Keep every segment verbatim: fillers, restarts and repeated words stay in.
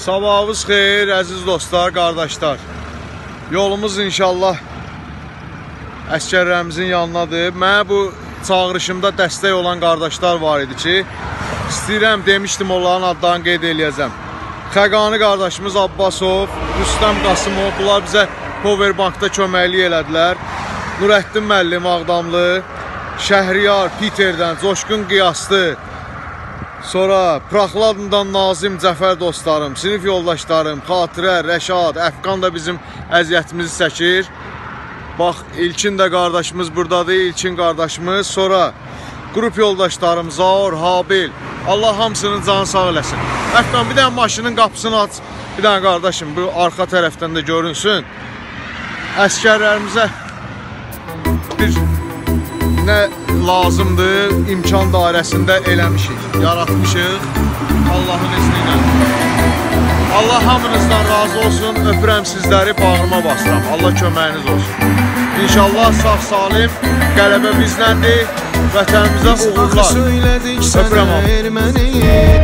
Sabahınız xeyir, əziz dostlar, qardaşlar. Yolumuz inşallah əskərlərimizin yanınadır. Mənə bu çağırışımda dəstək olan qardaşlar var idi ki, istəyirəm, demişdim, onların adlarını qeyd eləyəcəm. Xəqani qardaşımız Abbasov, Rüstəm Qasımov, bunlar bizə Powerbankda köməklik elədilər. Nurəddin müəllim Ağdamlı, Şəhriyar Piterdən, Coşqun Qiyaslı, sonra Praxladından Nazim Cəfər dostlarım, sinif yoldaşlarım, Xatirə, Rəşad, Əfqan da bizim əziyyətimizi çəkir. Bax, İlkin də qardaşımız buradadır, İlkin qardaşımız. Sonra qrup yoldaşlarım Zaur, Habil, Allah hamısının canı sağ eləsin. Əfqan, bir dənə maşının qapısını aç, bir dənə qardaşım, bu arxa tərəfdən də görünsün. Əskərlərimizə bir nə lazımdır, imkan dairəsində eləmişik, yaratmışıq Allahın izni ilə. Allah hamınızdan razı olsun, öpürəm sizləri, bağrıma basıram. Allah köməyiniz olsun. İnşallah sağ salim, qələbə bizləndir, vətənimizə uğurlar. Öpürəm hamı.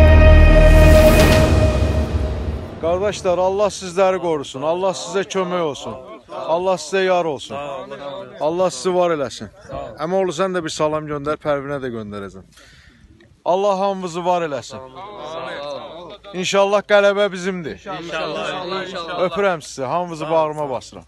Qardaşlar, Allah sizləri qorusun, Allah sizə kömək olsun. Allah sizə yar olsun. Allah sizi var eləsin. Əmoğlu, sən də bir salam göndər, Pərvinə də göndərəcəm. Allah hamımızı var eləsin. İnşallah qələbə bizimdir. Öpürəm sizi, hamımızı bağrıma basıram.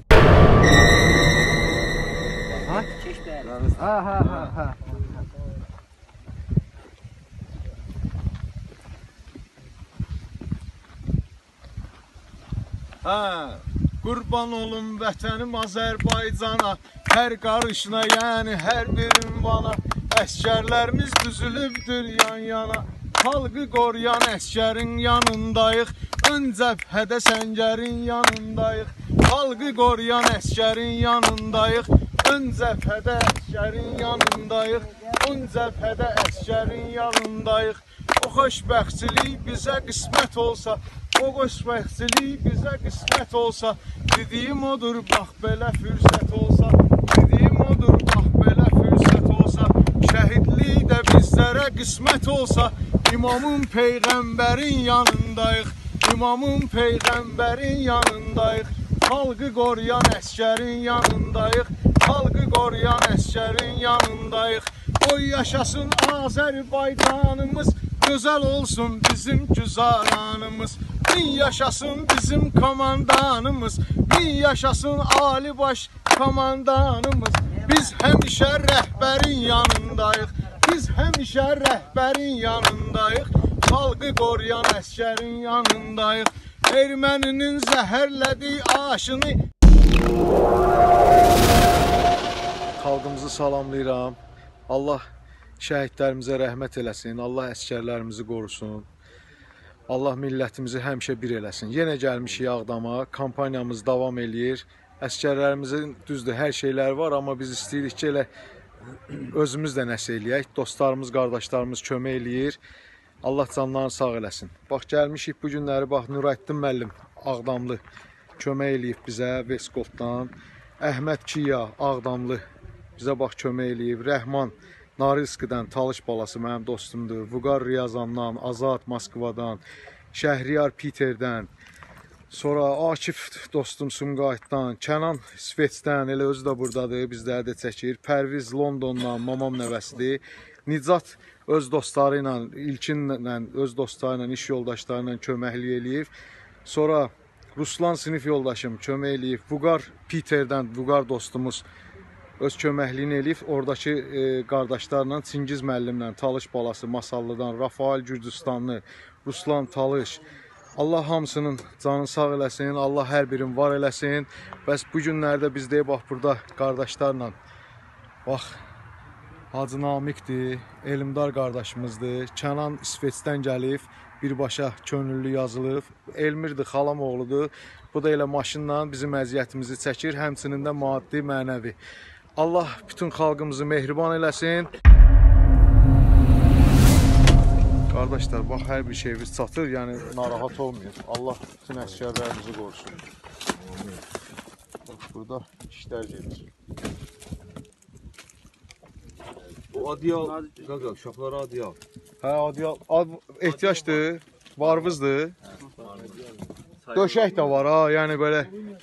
Hə, qurban olum vətənim Azərbaycana, hər qarışına, yəni hər bir ünvana, əskərlərimiz düzülübdür yan yana, xalqı qoruyan əskərin yanındayıq, ön cəbhədə səngərin yanındayıq, xalqı qoruyan əskərin yanındayıq, ön cəbhədə əskərin yanındayıq, ön cəbhədə əskərin yanındayıq. O xoşbəxtçilik bizə qismət olsa, o xoşbəxtçilik bizə qismət olsa, dediyim odur, bax belə fürsət olsa, dediyim odur, bax belə fürsət olsa, şəhidlik də bizlərə qismət olsa, İmamın Peyğəmbərin yanındayıq, İmamın Peyğəmbərin yanındayıq, xalqı qoruyan əskərin yanındayıq, xalqı qoruyan əskərin yanındayıq. Oy yaşasın Azərbaycanımız, gözəl olsun bizim güzaranımız, min yaşasın bizim komandanımız, min yaşasın Ali Baş komandanımız. Biz həmişə rəhbərin yanındayıq, biz həmişə rəhbərin yanındayıq, xalqı qoruyan əskərin yanındayıq, erməninin zəhərlədiyi aşını. Xalqımızı salamlayıram. Allah şəhidlərimizə rəhmət eləsin, Allah əskərlərimizi qorusun, Allah millətimizi həmişə bir eləsin. Yenə gəlmişik Ağdama, kampaniyamız davam eləyir. Əskərlərimizin düzdür, hər şeylər var, amma biz istəyirik ki, elə özümüz də nəsə eləyək. Dostlarımız, qardaşlarımız kömək eləyir. Allah canlarını sağ eləsin. Bax, gəlmişik bu günləri, bax, Nurəddin müəllim Ağdamlı kömək eləyib bizə, Veskovdan. Əhməd Kiya Ağdamlı bizə bax kömək eləyib. Rəhman Narilskidən, Talış balası mənim dostumdur. Vüqar Riyazandan, Azad Moskvadan, Şəhriyar Piterdən, sonra Akif dostum Sumqayıtdan, Kənan İsveçdən, elə özü də buradadır, bizləri də çəkir. Pərviz Londondan, mamam nəvəsidir. Nicat öz dostları ilə, İlkinlə, öz dostları ilə, iş yoldaşları ilə köməklik eləyib. Sonra Ruslan sinif yoldaşım kömək eləyib. Vüqar Piterdən, Vüqar dostumuz öz köməkliyini eləyib. Oradakı e, qardaşlarla, Çingiz müəllimlə, Talış balası Masallıdan, Rafael Gürcüstanlı, Ruslan Talış. Allah hamısının canını sağ eləsin, Allah hər birini var eləsin. Bəs bu günlərdə biz deyib, bax, burada qardaşlarla, bax, Hacı Namiqdir, Elmdar qardaşımızdır, Kənan İsveçdən gəlib, birbaşa könüllü yazılıb, Elmirdir, xalam oğludur. Bu da elə maşınla bizim əziyyətimizi çəkir, həmçinin də maddi, mənəvi. Allah bütün xalqımızı mehriban eləsin. Qardaşlar, bax, hər bir şeyimiz çatır, yəni narahat olmayın. Allah bütün əskərlərimizi qorusun. Bax, burada işlər gedir. O adyal, qaqa, uşaqlara adyal. Hə, adyal, ad, ehtiyacdır, varvızdır. Döşək də var ha, yəni belə.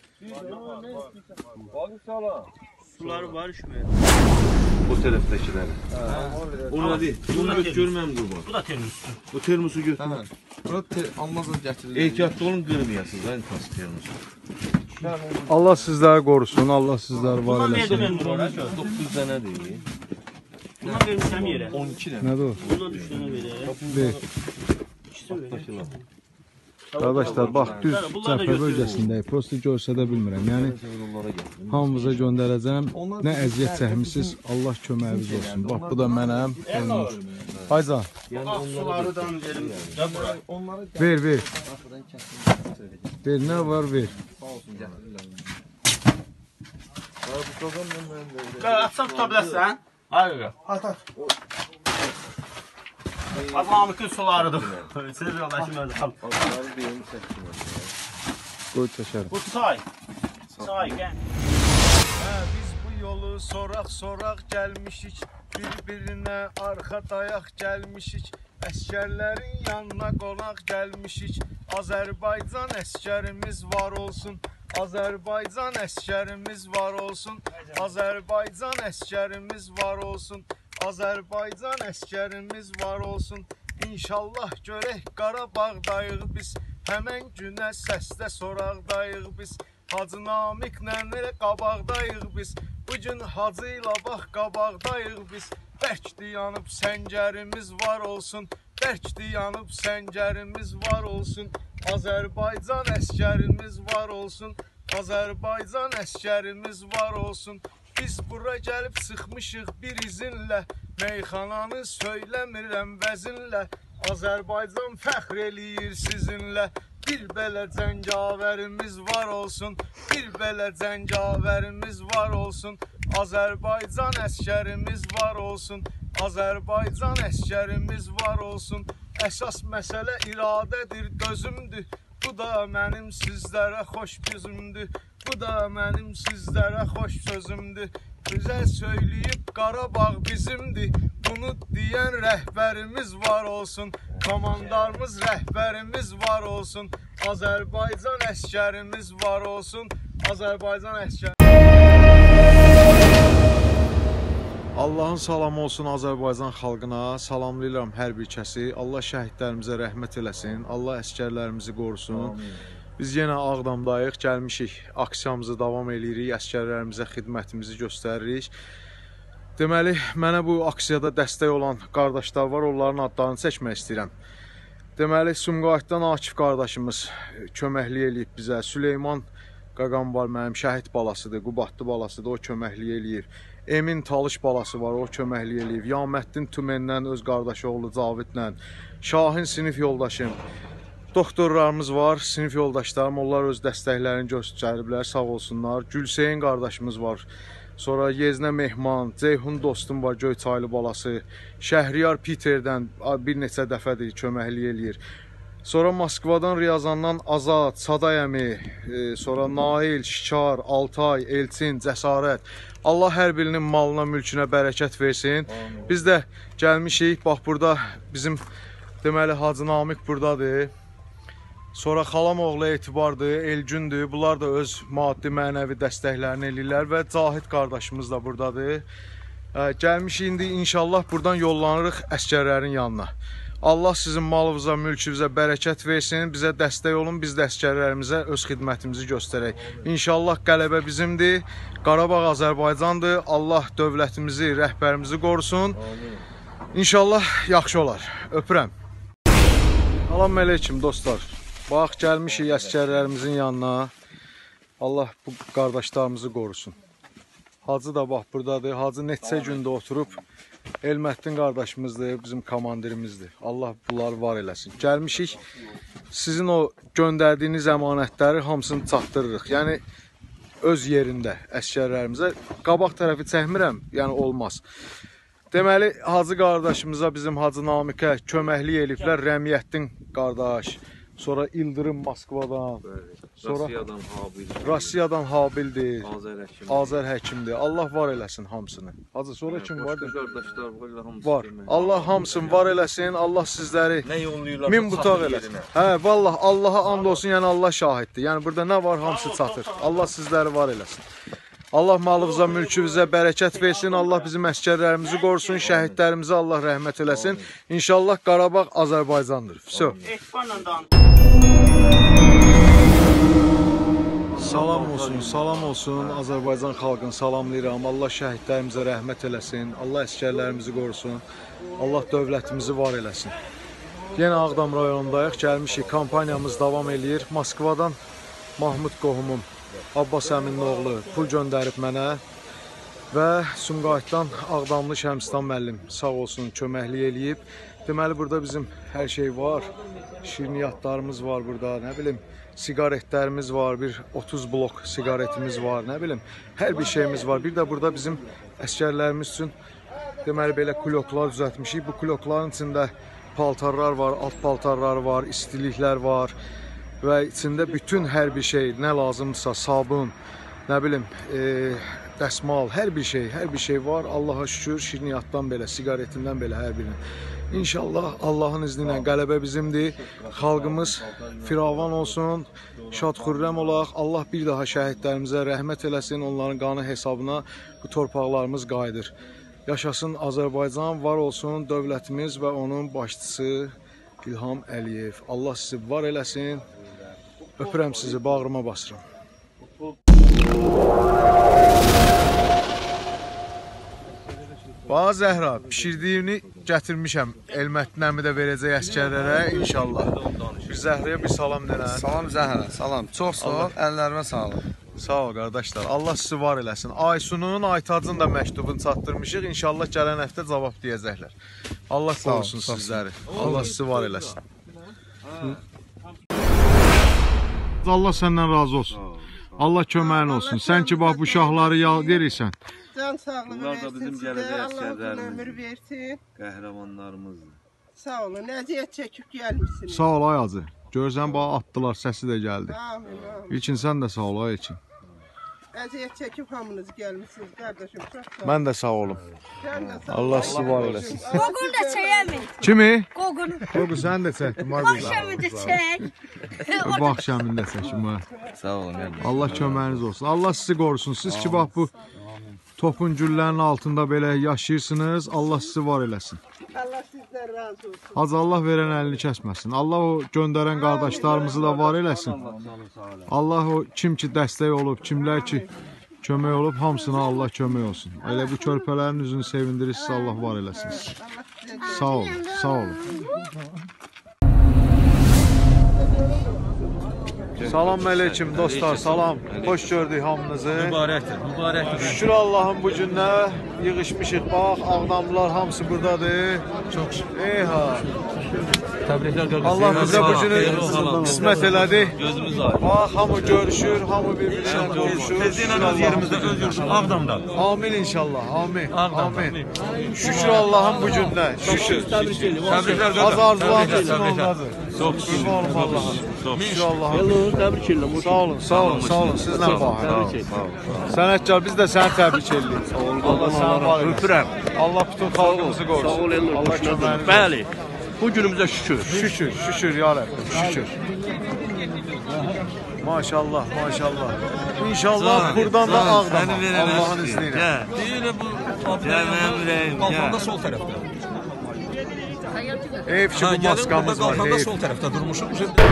Suları var üşümeye. Bu tərəfdəkiləri. Ona deyil. Bunu göt görməm qurban. Bu da termos. Bu termosu götür. Bura almazla gətirir. Ehtiyatlı olun qırmayasınız. Aynı tas termosu. Allah sizləri qorusun, Allah sizləri var Bundan verdim eləsin. ben buraya. doqquz dənə deyil. Bundan vermişsem yere. on iki dənə. Nədir o? Bundan düştüğünü verir. Bir. İkisi verir. Bakılan. Qardaşlar, bax, düz Bunlar da cəbhə götürür. bölgəsindəyik. Prosta görsə də bilmirəm. Yəni, Onlara gətirin. hamımıza göndərəcəm. Nə əziyyət çəkmisiniz, Allah köməyiniz olsun. Bax, bu da mənəm. Aycan, Yəni Bak sulardan verim. Ya buraya. ver, ver. Ver, nə var, ver. Atsam tutabilirsen. Hayır. At Azamlıkın sularıdır. Siz yoldaşım öldü. onları deyim çəkdim. Qoy çəkərim. Bu say. Say gel. Hə, biz bu yolu soraq-soraq gəlmişik. Bir-birinə arxa dayaq gəlmişik. Əskərlərin yanına qonaq gəlmişik. Azərbaycan əskərimiz var olsun. Azərbaycan əskərimiz var olsun. Azərbaycan əskərimiz var olsun. Azərbaycan əskərimiz var olsun. İnşallah görək Qarabağdayıq biz. Həmən günə səsdə soraqdayıq biz. Hacı Namiqlə elə qabaqdayıq biz. Bugün Hacı ilə bax qabaqdayıq biz. Bərkdi yanıb səngərimiz var olsun. Bərkdi yanıb səngərimiz var olsun. Azərbaycan əskərimiz var olsun. Azərbaycan əskərimiz var olsun. Biz bura gəlib sıxmışıq bir izinlə. Meyxananı söyləmirəm vəzinlə. Azərbaycan fəxr eləyir sizinlə. Bir belə cəngavərimiz var olsun. Bir belə cəngavərimiz var olsun. Azərbaycan əskərimiz var olsun. Azərbaycan əskərimiz var olsun. Əsas məsələ iradədir, dözümdür. Bu da mənim sizlərə xoş gözümdür. Bu da mənim sizlərə xoş sözümdür. Bizə söyləyib Qarabağ bizimdir. Bunu deyən rəhbərimiz var olsun. Komandarımız rəhbərimiz var olsun. Azərbaycan əskərimiz var olsun. Azərbaycan əskər. Allahın salamı olsun Azərbaycan xalqına. Salamlayıram hər bir kəsi. Allah şəhidlərimizə rəhmət eləsin. Allah əskərlərimizi qorusun. Biz yenə Ağdamdayıq, gəlmişik, aksiyamızı davam edirik, əskərlərimizə xidmətimizi göstəririk. Deməli, mənə bu aksiyada dəstək olan qardaşlar var, onların adlarını çəkmək istəyirəm. Deməli, Sumqayıtdan Akif qardaşımız köməklik eləyib bizə. Süleyman Qaqam var, mənim şəhid balasıdır, Qubadlı balasıdır, o köməklik eləyib. Emin Talış balası var, o köməklik eləyib. Yaməddin Tümendən öz qardaşı oğlu Cavidlə. Şahin sinif yoldaşım. Doktorlarımız var, sinif yoldaşlarım, onlar öz dəstəklərini göstəriblər, sağ olsunlar. Gülseyin qardaşımız var, sonra Yeznə Mehman, Ceyhun dostum var, Göyçaylı balası. Şəhriyar Peterdən bir neçə dəfədir köməklik eləyir. Sonra Moskvadan, Riyazandan Azad, Saday əmi, sonra Nail, Şikar, Altay, Elçin, Cəsarət. Allah hər birinin malına, mülkünə bərəkət versin. Biz də gəlmişik, bax burada bizim deməli Hacı Namiq buradadır. Sonra xalam oğlu Etibardır, Elgündür. Bunlar da öz maddi, mənəvi dəstəklərini eləyirlər və Cahid qardaşımız da buradadır. Gəlmişik, indi inşallah buradan yollanırıq əskərlərin yanına. Allah sizin malınıza, mülkünüzə bərəkət versin, bizə dəstək olun, biz də əskərlərimizə öz xidmətimizi göstərək. İnşallah qələbə bizimdir, Qarabağ Azərbaycandır, Allah dövlətimizi, rəhbərimizi qorusun. İnşallah yaxşı olar, öpürəm. Salam əleykum dostlar. Bax, gəlmişik əskərlərimizin yanına. Allah bu qardaşlarımızı qorusun. Hacı da bax buradadır, Hacı neçə gündə oturub. Elməddin qardaşımızdır, bizim komandirimizdir. Allah bunları var eləsin. Gəlmişik, sizin o göndərdiyiniz əmanətləri hamısını çatdırırıq. Yəni, öz yerində əskərlərimizə. Qabaq tərəfi çəkmirəm, yəni olmaz. Deməli, Hacı qardaşımıza, bizim Hacı Namiqə köməklik eliblər. Rəmiyyətdin qardaş, sonra İldırım Moskvadan, sonra Rusiyadan Habil. Rusiyadan Habildir, Azər Həkim. Azər Həkimdir. Allah var eləsin hamısını. Hacı sonra kim vardı? Başqa qardaşlar var, elə hamısı. Var. demək. Allah hamısını var eləsin. Allah sizləri Nə yollayırlar? min butaq eləsin. Hə, vallah Allaha and olsun, yəni Allah şahiddir. Yəni burada nə var hamısı çatır. Allah sizləri var eləsin. Allah malımıza, mülkümüzə bərəkət versin. Allah bizim əskərlərimizi qorusun, şəhidlərimizə Allah rəhmət eləsin. İnşallah Qarabağ Azərbaycandır. Vəsə. Ekbarla dan. Salam olsun, salam olsun. Azərbaycan xalqını salamlayıram. Allah şəhidlərimizə rəhmət eləsin. Allah əskərlərimizi qorusun. Allah dövlətimizi var eləsin. Yenə Ağdam rayonundayıq. Gəlmişik, kampaniyamız davam eləyir. Moskvadan Mahmud qohumum Abbas əminin oğlu pul göndərib mənə və Sumqayıtdan Ağdamlı Şəmstan müəllim sağ olsun köməklik eləyib. Deməli burada bizim hər şey var. Şirniyyatlarımız var burada, nə bilim, sigaretlərimiz var, bir otuz blok sigaretimiz var, nə bilim, hər bir şeyimiz var. Bir də burada bizim əskərlərimiz üçün deməli belə kuloklar düzəltmişik. Bu kulokların içində paltarlar var, alt paltarlar var, istiliklər var. Və içində bütün hər bir şey, nə lazımdırsa, sabun, nə bilim, e, dəsmal, hər bir şey, hər bir şey var. Allaha şükür, şirniyyatdan belə, sigaretindən belə hər birinin. İnşallah Allahın izni ilə qələbə bizimdir. Xalqımız firavan olsun, şad xürrəm olaq. Allah bir daha şəhidlərimizə rəhmət eləsin, onların qanı hesabına bu torpaqlarımız qayıdır. Yaşasın Azərbaycan, var olsun dövlətimiz və onun başçısı İlham Əliyev. Allah sizi var eləsin. Öpürəm sizi, bağrıma basıram. Bax Zəhra, pişirdiyini gətirmişəm. Elmətnəmi də verəcək əskərlərə inşallah. Bir Zəhraya bir salam denən. Salam Zəhra, salam. Çox sağ ol, əllərimə sağlıq. Sağ ol qardaşlar. Allah sizi var eləsin. Aysunun, Aytacın da məktubunu çatdırmışıq. İnşallah gələn həftə cavab deyəcəklər. Allah qorusun sizləri. Allah sizi var eləsin. Allah səndən razı olsun. Allah köməyin olsun. Sən ki bax bu uşaqları yal verirsən. Can sağlığı Bunlar da versin bizim sizə, gələcək Allah uzun əsgərlərimiz. ömür versin. Qəhrəmanlarımızdır. Sağ olun, əziyyət çəkib gəlmişsiniz. Sağ ol ay acı. Görsən bax atdılar, səsi də gəldi. Amin, amin. İlkin sən də sağ ol ay İlkin. Əziyyət çəkib hamınız gəlmişsiniz, qardaşım. Çox sağ olun. Mən də sağ olum. Sən də sağ ol. Allah sizi var eləsin. Qoğun da çəkəmi? Kimi? Qoğun. Qoğu sən də çəkdin. Axşamı da çək. Bu axşamın da çəkim ha. Sağ olun. Gəlin. Allah köməyiniz olsun. Allah sizi qorusun. Siz ki bax bu topun güllərinin altında belə yaşayırsınız. Allah sizi var eləsin. Allah sizdən razı olsun. Hacı Allah verən əlini kəsməsin. Allah o göndərən qardaşlarımızı da var eləsin. Allah o kim ki dəstək olub, kimlər ki kömək olub, hamısına Allah kömək olsun. Elə bu körpələrin üzünü sevindirirsiniz, Allah var eləsin. Sağ olun, sağ olun. Salam aleyküm dostlar, salam. Xoş gördük hamınızı. Mübarəkdir, mübarəkdir. Şükür Allah'ın bu günə yığışmışıq. Bax, Ağdamlılar hamısı buradadır. Çox şükür. Eyha. Təbriklər qardaşım. Allah bizə bu günü qismət elədi. Gözümüz aydın. Bax, hamı görüşür, hamı bir-birinə qovuşur. Tezliklə öz yerimizdə, öz yurdumuzda, Ağdamda. Amin inşallah, amin. Ağdam. Amin. Şükür Allah'ın bu günə. Şükür. Təbriklər Az qardaşım. arzularınızın ondadır. Çox şükür. Qurban olum Allah'a. Şükür Allah'a. Təbrik edirəm. Sağ olun, sağ olun, sağ olun. Sizlə baxın. Sənətkar, biz də səni təbrik edirik. Allah səni var eləsin. Öpürəm. Allah bütün xalqımızı qorusun. Sağ ol, Elnur. Allah köməyiniz olsun. Bəli. Bu günümüzə şükür. Şükür, şükür ya Rəbbim, şükür. Maşallah, maşallah. İnşallah buradan da Ağdam'a, Allah'ın izniyle. Deyirəm bu qalxanda sol tərəfdə. Ev ki bu maskamız var, Qalxanda ev. sol tərəfdə durmuşuq.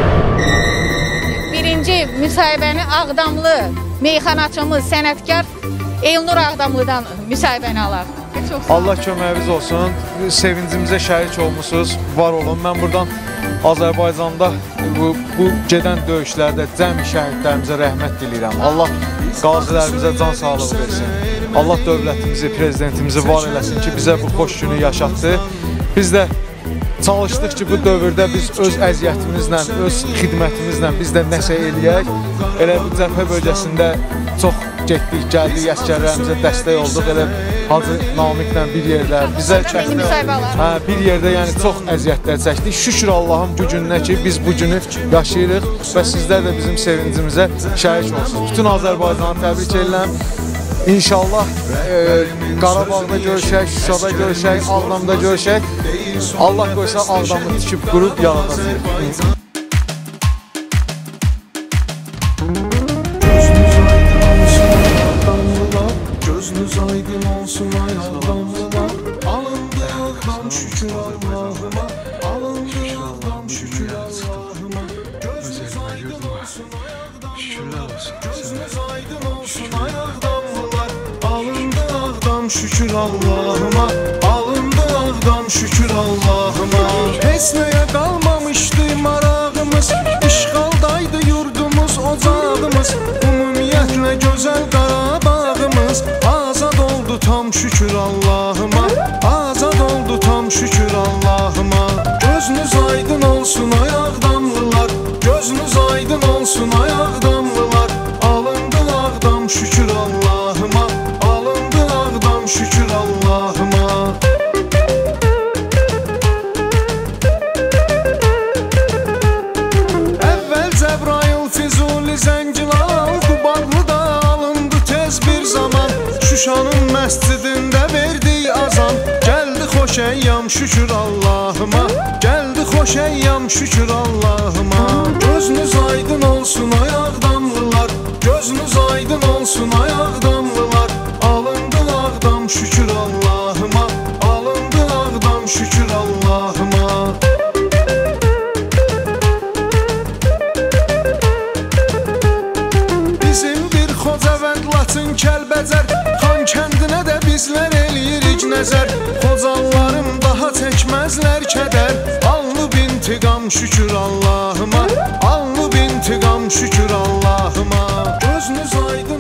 Birinci müsahibəni Ağdamlı meyxanaçımız, sənətkar Elnur Ağdamlıdan müsahibəni alaq. Çox sağ olun. Allah köməyiniz olsun. Sevincimizə şərik olmusunuz. Var olun. Mən buradan Azərbaycanda bu, bu gedən döyüşlərdə cəmi şəhidlərimizə rəhmət diləyirəm. Allah qazilərimizə can sağlığı versin. Allah dövlətimizi, prezidentimizi var eləsin ki, bizə bu xoş günü yaşatdı. Biz də çalışdıq ki, bu dövrdə biz öz əziyyətimizlə, öz xidmətimizlə biz də nəsə eləyək. Elə bu cəbhə bölgəsində çox getdik, gəldik, əsgərlərimizə dəstək olduq. Elə Hacı Namiqlə bir yerdə bizə çəkdi. müsahibələr. Hə, bir yerdə yəni çox əziyyətlər çəkdik. Şükür Allahın gücünə ki, biz bu günü yaşayırıq və sizlər də bizim sevincimizə şərik olsunuz. Bütün Azərbaycanı təbrik edirəm. İnşallah e, Qarabağda görüşək, Şuşada görüşək, Ağdamda görüşək. Allah qoysa Ağdamı tikib qurub yaradacaq. Gözünüz aydın olsun ay Ağdamlılar. Alındı Ağdam şükür Allah'ıma. Alındı Ağdam şükür Allah'ıma. Gözünüz aydın olsun ay Ağdamlılar. Gözünüz aydın olsun ay Ağdamlılar. Alındı Ağdam şükür Allah'ıma. Alındı Ağdam şükür Allah'ıma. Heç nəyə qalmamışdı marağımız. İşğaldaydı yurdumuz, ocağımız. Ümumiyyətlə gözəl Qarabağımız. Azad oldu tam şükür Allah'ıma. Azad oldu tam şükür Allah'ıma. Gözünüz aydın olsun ay Ağdamlılar. Gözünüz aydın olsun ay Ağdamlılar. Alındı Ağdam şükür Allah'ıma. Alındı Ağdam şükür Allah'ıma. Əvvəl Cəbrayıl, Füzuli, Zəngilal, Qubadlıda alındı tez bir zaman. Şuşanın məscidində verdik azan. Gəldi xoş əyyam şükür Allah'ıma. Gəldi xoş əyyam şükür Allah'ıma. Gözünüz aydın olsun ay Ağdamlılar. Gözünüz aydın olsun ay Ağdamlılar. Alındı Ağdam şükür Allah'ıma. Alındı Ağdam şükür Allah'ıma. Bizim bir Xocavənd, Laçın, Kəlbəcər, Xan kəndinə də bizlər eləyirik nəzər. Xocallarım daha çəkməzlər kədər. Alnıb intiqam şükür Allah'ıma. Alnıb intiqam şükür Allah'ıma. Gözünüz aydın